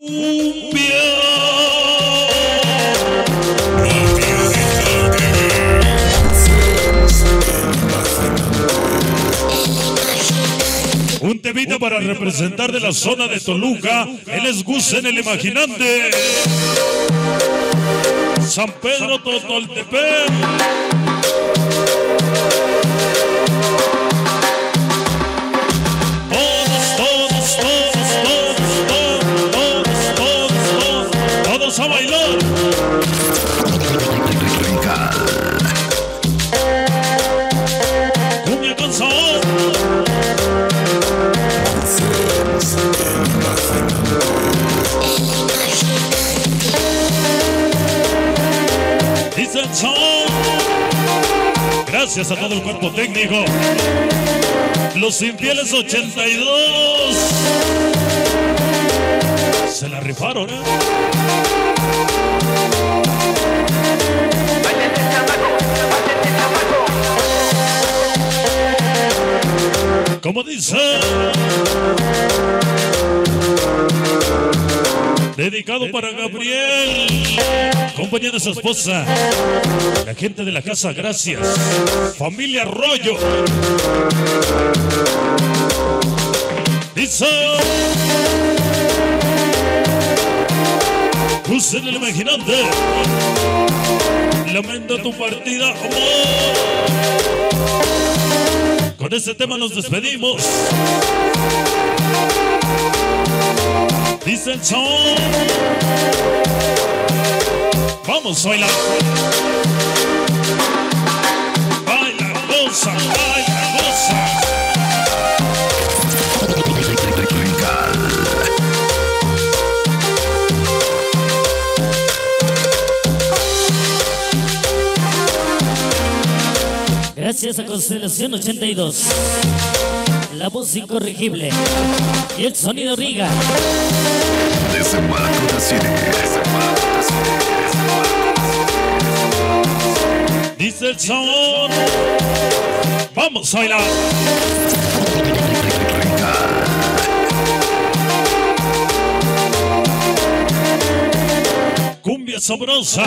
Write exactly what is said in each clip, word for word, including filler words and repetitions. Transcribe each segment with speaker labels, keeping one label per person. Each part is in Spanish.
Speaker 1: Cumbia. Un temita para representar de la zona de Toluca. Él es Gus en el Imaginante. San Pedro Totoltepec. A bailar. Cumbia con sabor. Dice el son. Gracias a todo el cuerpo técnico. Los Infieles ochenta y dos. Se la rifaron, ¿eh? Como dice, dedicado para Gabriel, compañía de su esposa, la gente de la casa, gracias, familia Arroyo. Dice, Gus en el Imaginante, lamento tu partida, amor. Con este tema nos despedimos. Dice el son. Vamos a bailar. Baila, goza, baila, goza.
Speaker 2: Gracias a Constelación ochenta y dos, la voz incorregible y el sonido Riga.
Speaker 3: Desde Marco Cine.
Speaker 1: Dice el son. Vamos a bailar. Cumbia sabrosa.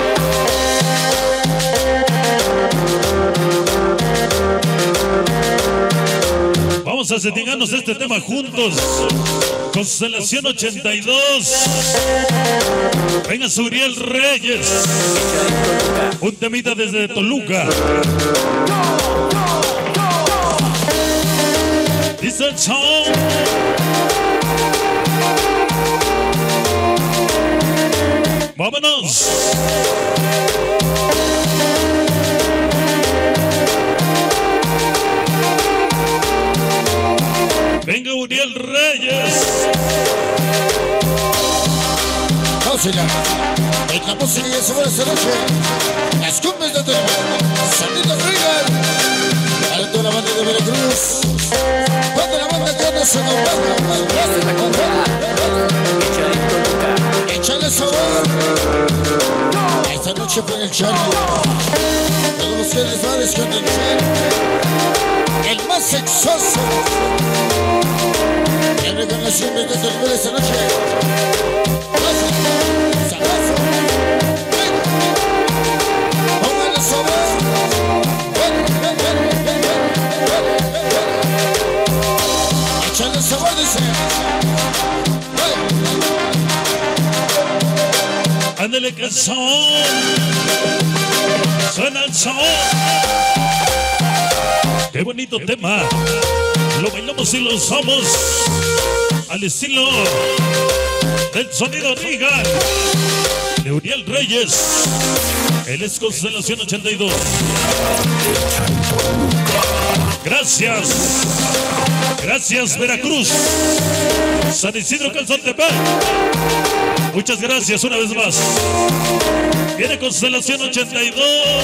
Speaker 1: Vamos a sentirnos este tema juntos. Constelación ochenta y dos. Venga Suriel Reyes. Un temita desde Toluca. Dice el son. Vámonos. Venga Uriel Reyes.
Speaker 4: Música. En la música y sobre esta noche. Las cumbias de Toluca. Sonido Regal. Para toda la banda de Veracruz. Toda la banda que anda se acompaña. Échale sabor. Esta noche fue el Charlie. Todos los que les va a desconectar. El más sexoso. El reconocimiento de Toluca esta noche. Sabroso. Póngale sabor. Échale sabor, dice.
Speaker 1: Ándale que el son. Suena el son. Qué bonito tema. Lo bailamos y lo usamos al estilo del sonido Regal de Uriel Reyes. Él es Constelación ochenta y dos. Gracias. Gracias Veracruz. San Isidro Calzotepec. Muchas gracias una vez más. Viene Constelación ochenta y dos.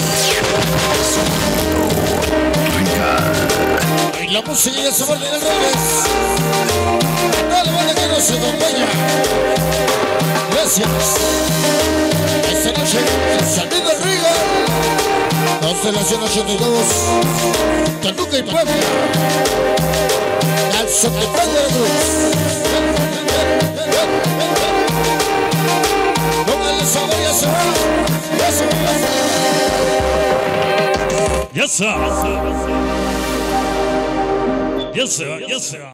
Speaker 4: Y la música y el sabor de los Reyes. Toda la banda que nos acompaña. Gracias. Esta noche, el sonido Riga. Constelación ochenta y dos. Toluca y Puebla. Calzotepec de la Cruz.
Speaker 1: Ya se va. Ya se va, ya se va.